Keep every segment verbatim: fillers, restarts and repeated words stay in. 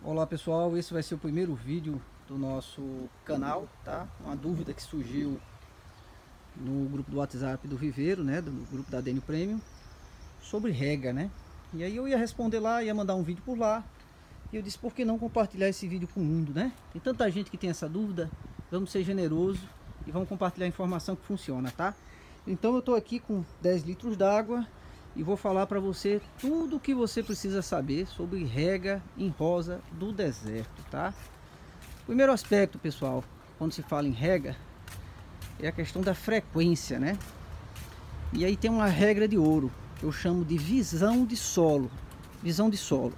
Olá pessoal, esse vai ser o primeiro vídeo do nosso canal, tá? Uma dúvida que surgiu no grupo do WhatsApp do Viveiro, né? Do grupo da Denio Premium, sobre rega, né? E aí eu ia responder lá, ia mandar um vídeo por lá. E eu disse, por que não compartilhar esse vídeo com o mundo, né? Tem tanta gente que tem essa dúvida, vamos ser generosos e vamos compartilhar a informação que funciona, tá? Então eu tô aqui com dez litros d'água e vou falar para você tudo o que você precisa saber sobre rega em rosa do deserto, tá? Primeiro aspecto, pessoal, quando se fala em rega, é a questão da frequência, né? E aí tem uma regra de ouro, que eu chamo de visão de solo. Visão de solo.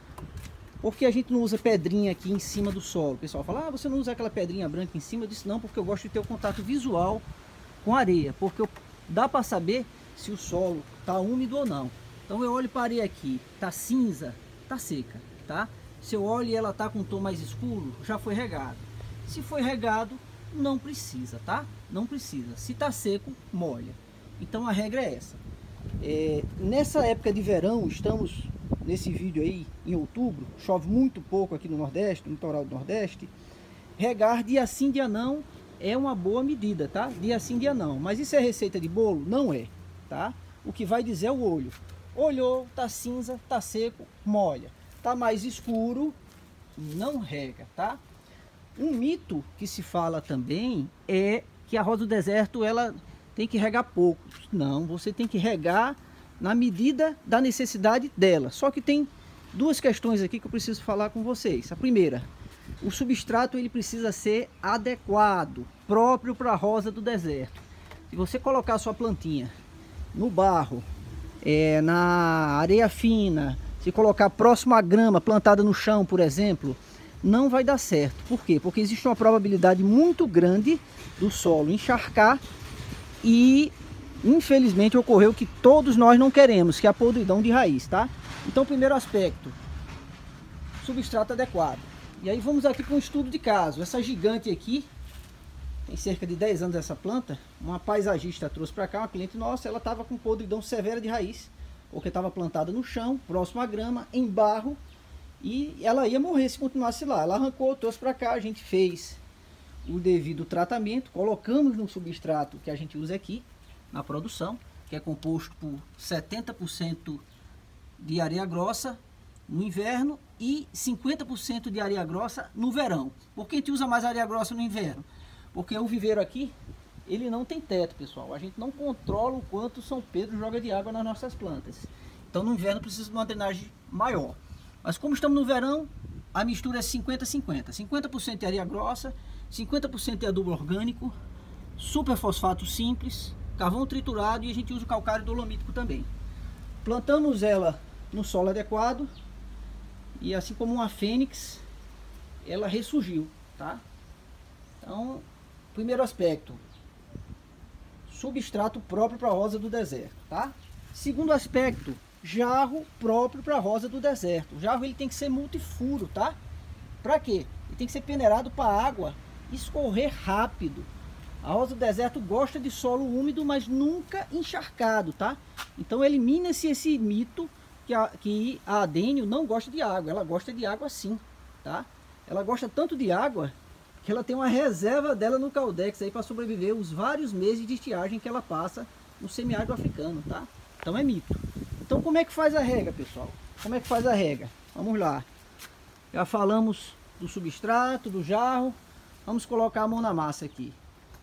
Por que a gente não usa pedrinha aqui em cima do solo? O pessoal fala, ah, você não usa aquela pedrinha branca em cima? Eu disse, não, porque eu gosto de ter o contato visual com a areia, porque eu, dá para saber se o solo tá úmido ou não. Então eu olho para a areia aqui, tá cinza, tá seca, tá? Se eu olho e ela tá com um tom mais escuro, já foi regado. Se foi regado, não precisa, tá? Não precisa. Se tá seco, molha. Então a regra é essa. É, nessa época de verão, estamos nesse vídeo aí em outubro, chove muito pouco aqui no Nordeste, no litoral do Nordeste. Regar dia sim, dia não é uma boa medida, tá? Dia sim, dia não. Mas isso é receita de bolo? Não é, tá? O que vai dizer é o olho. Olhou, tá cinza, tá seco, molha. Tá mais escuro, não rega, tá? Um mito que se fala também é que a rosa do deserto ela tem que regar pouco. Não, você tem que regar na medida da necessidade dela. Só que tem duas questões aqui que eu preciso falar com vocês. A primeira, o substrato ele precisa ser adequado, próprio para a rosa do deserto. Se você colocar a sua plantinha no barro, é, na areia fina, se colocar próximo à grama plantada no chão, por exemplo, não vai dar certo. Por quê? Porque existe uma probabilidade muito grande do solo encharcar e infelizmente ocorreu o que todos nós não queremos, que é a podridão de raiz, tá? Então, primeiro aspecto, substrato adequado. E aí vamos aqui para um estudo de caso. Essa gigante aqui, tem cerca de dez anos essa planta, uma paisagista trouxe para cá, uma cliente nossa, ela estava com podridão severa de raiz, porque estava plantada no chão, próximo à grama, em barro, e ela ia morrer se continuasse lá. Ela arrancou, trouxe para cá, a gente fez o devido tratamento, colocamos no substrato que a gente usa aqui na produção, que é composto por setenta por cento de areia grossa no inverno e cinquenta por cento de areia grossa no verão. Por que a gente usa mais areia grossa no inverno? Porque o viveiro aqui, ele não tem teto, pessoal. A gente não controla o quanto São Pedro joga de água nas nossas plantas. Então no inverno precisa de uma drenagem maior. Mas como estamos no verão, a mistura é cinquenta a cinquenta. cinquenta por cento de areia grossa, cinquenta por cento de adubo orgânico, superfosfato simples, carvão triturado e a gente usa o calcário dolomítico também. Plantamos ela no solo adequado e assim como uma fênix, ela ressurgiu, tá? Então, primeiro aspecto, substrato próprio para a rosa do deserto, tá? Segundo aspecto, jarro próprio para a rosa do deserto. O jarro ele tem que ser multifuro, tá? Para quê? Ele tem que ser peneirado para a água escorrer rápido. A rosa do deserto gosta de solo úmido, mas nunca encharcado, tá? Então elimina-se esse mito que a, que a Denio não gosta de água. Ela gosta de água sim, tá? Ela gosta tanto de água que ela tem uma reserva dela no Caldex aí para sobreviver os vários meses de estiagem que ela passa no semiárido africano, tá? Então é mito. Então como é que faz a rega, pessoal? Como é que faz a rega? Vamos lá. Já falamos do substrato, do jarro. Vamos colocar a mão na massa aqui.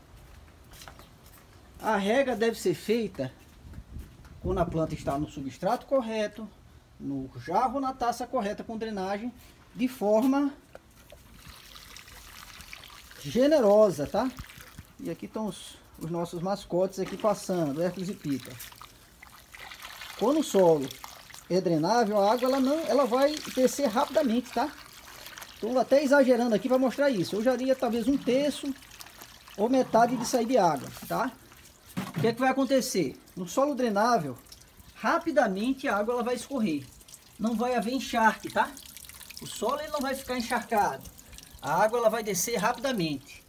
A rega deve ser feita quando a planta está no substrato correto, no jarro, na taça correta com drenagem, de forma generosa, tá? E aqui estão os, os nossos mascotes aqui passando, Hércules e Pita. Quando o solo é drenável, a água ela não, ela vai descer rapidamente, tá? Estou até exagerando aqui para mostrar isso. Eu usaria talvez um terço ou metade de sair de água, tá? O que é que vai acontecer? No solo drenável, rapidamente a água ela vai escorrer. Não vai haver encharque, tá? O solo ele não vai ficar encharcado. A água ela vai descer rapidamente.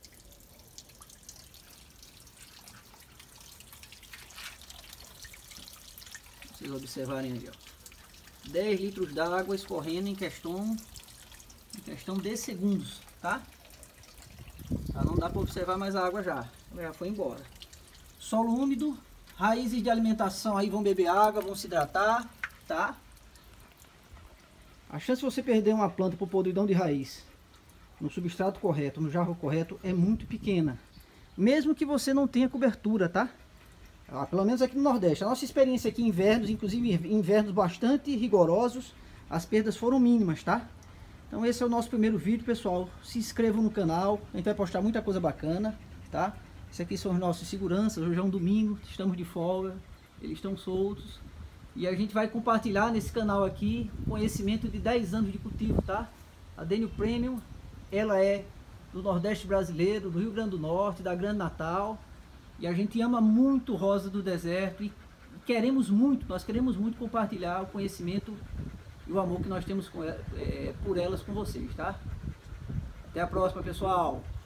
Vocês observarem ali, ó. dez litros d'água escorrendo em questão em questão de segundos, tá? Tá, não dá para observar mais a água já, ela já foi embora. Solo úmido, raízes de alimentação aí vão beber água, vão se hidratar, tá? A chance de você perder uma planta por podridão de raiz no substrato correto, no jarro correto, é muito pequena. Mesmo que você não tenha cobertura, tá? Ah, pelo menos aqui no Nordeste. A nossa experiência aqui em invernos, inclusive invernos bastante rigorosos, as perdas foram mínimas, tá? Então esse é o nosso primeiro vídeo, pessoal. Se inscrevam no canal, a gente vai postar muita coisa bacana, tá? Esse aqui são os nossos seguranças, hoje é um domingo, estamos de folga, eles estão soltos. E a gente vai compartilhar nesse canal aqui conhecimento de dez anos de cultivo, tá? A Denio Premium, ela é do Nordeste brasileiro, do Rio Grande do Norte, da Grande Natal. E a gente ama muito rosa do deserto e queremos muito, nós queremos muito compartilhar o conhecimento e o amor que nós temos com, é, por elas com vocês, tá? Até a próxima, pessoal!